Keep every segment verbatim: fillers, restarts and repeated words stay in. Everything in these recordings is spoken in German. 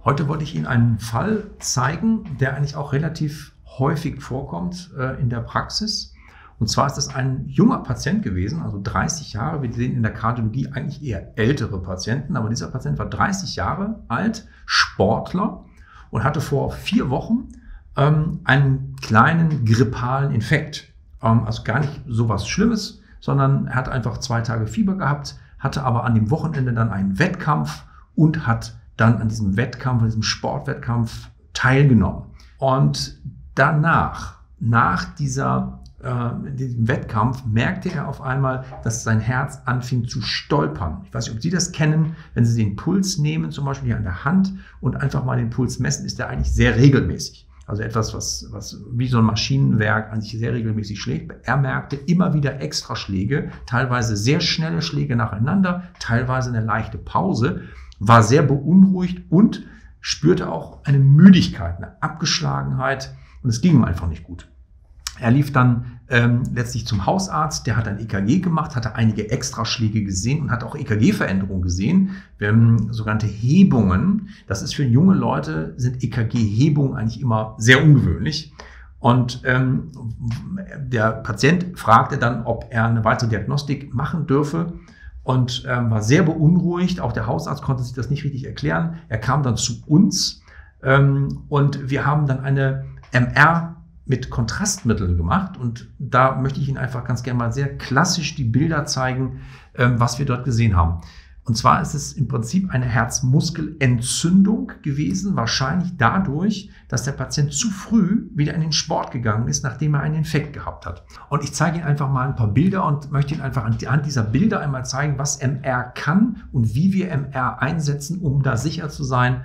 Heute wollte ich Ihnen einen Fall zeigen, der eigentlich auch relativ häufig vorkommt äh, in der Praxis. Und zwar ist das ein junger Patient gewesen, also dreißig Jahre. Wir sehen in der Kardiologie eigentlich eher ältere Patienten, aber dieser Patient war dreißig Jahre alt, Sportler und hatte vor vier Wochen ähm, einen kleinen grippalen Infekt. Ähm, also gar nicht so was Schlimmes, sondern er hat einfach zwei Tage Fieber gehabt, hatte aber an dem Wochenende dann einen Wettkampf und hat dann an diesem Wettkampf, an diesem Sportwettkampf teilgenommen. Und danach, nach dieser, äh, diesem Wettkampf, merkte er auf einmal, dass sein Herz anfing zu stolpern. Ich weiß nicht, ob Sie das kennen. Wenn Sie den Puls nehmen, zum Beispiel hier an der Hand und einfach mal den Puls messen, ist der eigentlich sehr regelmäßig. Also etwas, was, was wie so ein Maschinenwerk an sich sehr regelmäßig schlägt. Er merkte immer wieder Extraschläge, teilweise sehr schnelle Schläge nacheinander, teilweise eine leichte Pause, war sehr beunruhigt und spürte auch eine Müdigkeit, eine Abgeschlagenheit und es ging ihm einfach nicht gut. Er lief dann ähm, letztlich zum Hausarzt, der hat ein E K G gemacht, hatte einige Extraschläge gesehen und hat auch E K G-Veränderungen gesehen, ähm, sogenannte Hebungen. Das ist für junge Leute, sind E K G-Hebungen eigentlich immer sehr ungewöhnlich. Und ähm, der Patient fragte dann, ob er eine weitere Diagnostik machen dürfe und ähm, war sehr beunruhigt. Auch der Hausarzt konnte sich das nicht richtig erklären. Er kam dann zu uns ähm, und wir haben dann eine M R mit Kontrastmitteln gemacht und da möchte ich Ihnen einfach ganz gerne mal sehr klassisch die Bilder zeigen, was wir dort gesehen haben. Und zwar ist es im Prinzip eine Herzmuskelentzündung gewesen, wahrscheinlich dadurch, dass der Patient zu früh wieder in den Sport gegangen ist, nachdem er einen Infekt gehabt hat. Und ich zeige Ihnen einfach mal ein paar Bilder und möchte Ihnen einfach anhand dieser Bilder einmal zeigen, was M R kann und wie wir M R einsetzen, um da sicher zu sein,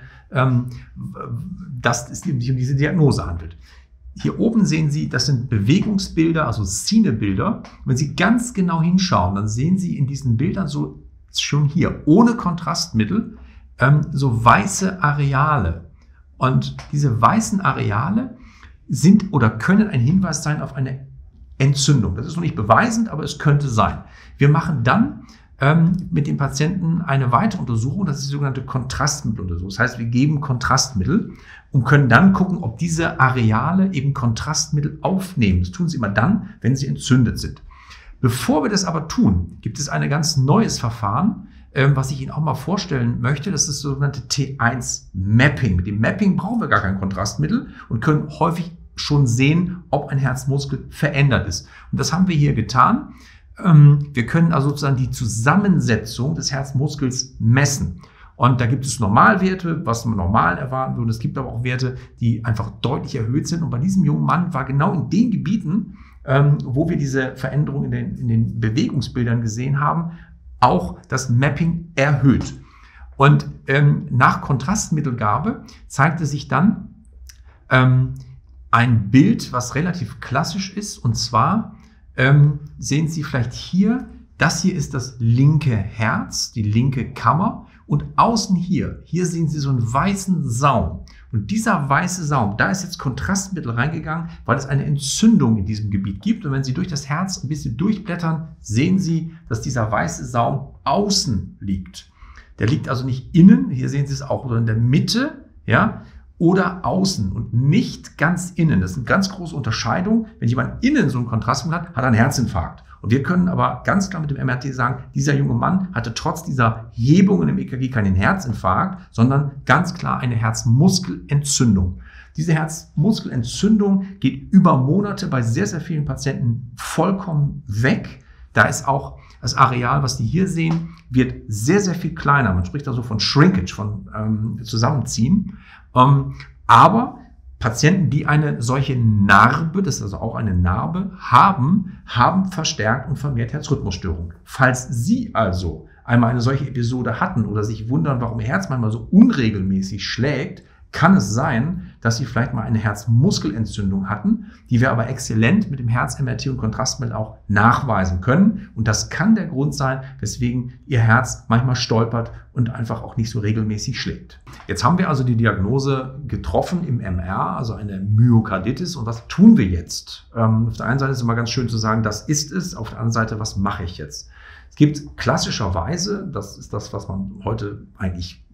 dass es sich um diese Diagnose handelt. Hier oben sehen Sie, das sind Bewegungsbilder, also Szenebilder. Wenn Sie ganz genau hinschauen, dann sehen Sie in diesen Bildern so schon hier, ohne Kontrastmittel, ähm, so weiße Areale. Und diese weißen Areale sind oder können ein Hinweis sein auf eine Entzündung. Das ist noch nicht beweisend, aber es könnte sein. Wir machen dann ähm, mit dem Patienten eine weitere Untersuchung, das ist die sogenannte Kontrastmitteluntersuchung. Das heißt, wir geben Kontrastmittel und können dann gucken, ob diese Areale eben Kontrastmittel aufnehmen. Das tun sie immer dann, wenn sie entzündet sind. Bevor wir das aber tun, gibt es ein ganz neues Verfahren, ähm, was ich Ihnen auch mal vorstellen möchte. Das ist das sogenannte T eins Mapping. Mit dem Mapping brauchen wir gar kein Kontrastmittel und können häufig schon sehen, ob ein Herzmuskel verändert ist. Und das haben wir hier getan. Ähm, wir können also sozusagen die Zusammensetzung des Herzmuskels messen. Und da gibt es Normalwerte, was man normal erwarten würde. Es gibt aber auch Werte, die einfach deutlich erhöht sind. Und bei diesem jungen Mann war genau in den Gebieten, ähm, wo wir diese Veränderung in den, in den Bewegungsbildern gesehen haben, auch das Mapping erhöht. Und ähm, nach Kontrastmittelgabe zeigte sich dann ähm, ein Bild, was relativ klassisch ist. Und zwar ähm, sehen Sie vielleicht hier, das hier ist das linke Herz, die linke Kammer. Und außen hier, hier sehen Sie so einen weißen Saum. Und dieser weiße Saum, da ist jetzt Kontrastmittel reingegangen, weil es eine Entzündung in diesem Gebiet gibt. Und wenn Sie durch das Herz ein bisschen durchblättern, sehen Sie, dass dieser weiße Saum außen liegt. Der liegt also nicht innen, hier sehen Sie es auch, sondern in der Mitte, ja, oder außen und nicht ganz innen. Das ist eine ganz große Unterscheidung. Wenn jemand innen so einen Kontrastmittel hat, hat er einen Herzinfarkt. Und wir können aber ganz klar mit dem M R T sagen, dieser junge Mann hatte trotz dieser Hebungen im E K G keinen Herzinfarkt, sondern ganz klar eine Herzmuskelentzündung. Diese Herzmuskelentzündung geht über Monate bei sehr, sehr vielen Patienten vollkommen weg. Da ist auch das Areal, was die hier sehen, wird sehr, sehr viel kleiner. Man spricht also von Shrinkage, von ähm, Zusammenziehen. Ähm, aber Patienten, die eine solche Narbe, das ist also auch eine Narbe, haben, haben verstärkt und vermehrt Herzrhythmusstörungen. Falls Sie also einmal eine solche Episode hatten oder sich wundern, warum Ihr Herz manchmal so unregelmäßig schlägt, kann es sein, dass Sie vielleicht mal eine Herzmuskelentzündung hatten, die wir aber exzellent mit dem Herz-M R T und Kontrastmittel auch nachweisen können. Und das kann der Grund sein, weswegen Ihr Herz manchmal stolpert und einfach auch nicht so regelmäßig schlägt. Jetzt haben wir also die Diagnose getroffen im M R, also eine Myokarditis. Und was tun wir jetzt? Ähm, auf der einen Seite ist es immer ganz schön zu sagen, das ist es. Auf der anderen Seite, was mache ich jetzt? Es gibt klassischerweise, das ist das, was man heute eigentlich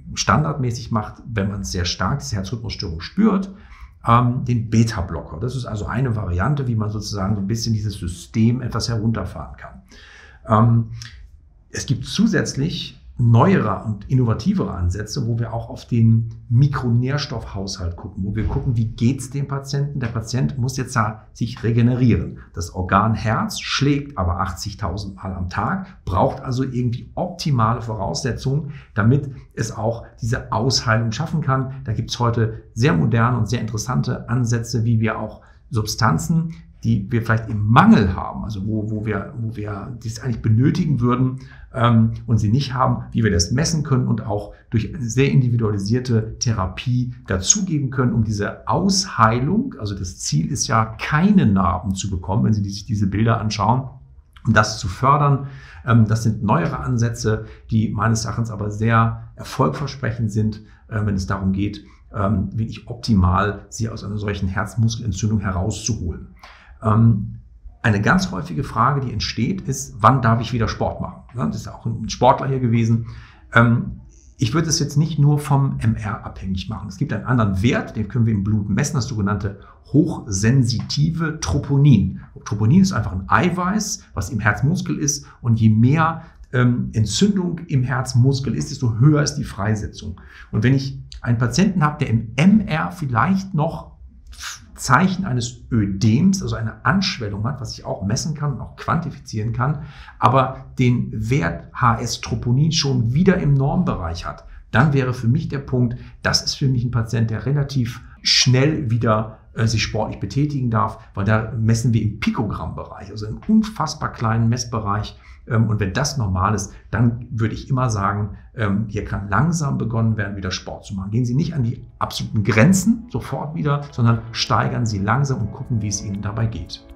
standardmäßig macht, wenn man sehr stark diese Herzrhythmusstörung spürt, ähm, den Beta-Blocker. Das ist also eine Variante, wie man sozusagen so ein bisschen dieses System etwas herunterfahren kann. Ähm, es gibt zusätzlich neuere und innovativere Ansätze, wo wir auch auf den Mikronährstoffhaushalt gucken, wo wir gucken, wie geht es dem Patienten. Der Patient muss jetzt sich regenerieren. Das Organ Herz schlägt aber achtzigtausend Mal am Tag, braucht also irgendwie optimale Voraussetzungen, damit es auch diese Ausheilung schaffen kann. Da gibt es heute sehr moderne und sehr interessante Ansätze, wie wir auch Substanzen, die wir vielleicht im Mangel haben, also wo, wo wir, wo wir dies eigentlich benötigen würden ähm, und sie nicht haben, wie wir das messen können und auch durch eine sehr individualisierte Therapie dazugeben können, um diese Ausheilung, also das Ziel ist ja, keine Narben zu bekommen, wenn Sie sich diese Bilder anschauen, um das zu fördern. Ähm, das sind neuere Ansätze, die meines Erachtens aber sehr erfolgversprechend sind, äh, wenn es darum geht, ähm, wirklich optimal sie aus einer solchen Herzmuskelentzündung herauszuholen. Eine ganz häufige Frage, die entsteht, ist, wann darf ich wieder Sport machen? Das ist auch ein Sportler hier gewesen. Ich würde es jetzt nicht nur vom M R abhängig machen. Es gibt einen anderen Wert, den können wir im Blut messen, das sogenannte hochsensitive Troponin. Troponin ist einfach ein Eiweiß, was im Herzmuskel ist, und je mehr Entzündung im Herzmuskel ist, desto höher ist die Freisetzung. Und wenn ich einen Patienten habe, der im M R vielleicht noch Zeichen eines Ödems, also eine Anschwellung hat, was ich auch messen kann und auch quantifizieren kann, aber den Wert H S-Troponin schon wieder im Normbereich hat, dann wäre für mich der Punkt, das ist für mich ein Patient, der relativ schnell wieder äh, sich sportlich betätigen darf, weil da messen wir im Pikogramm-Bereich, also im unfassbar kleinen Messbereich. Ähm, und wenn das normal ist, dann würde ich immer sagen, ähm, hier kann langsam begonnen werden, wieder Sport zu machen. Gehen Sie nicht an die absoluten Grenzen sofort wieder, sondern steigern Sie langsam und gucken, wie es Ihnen dabei geht.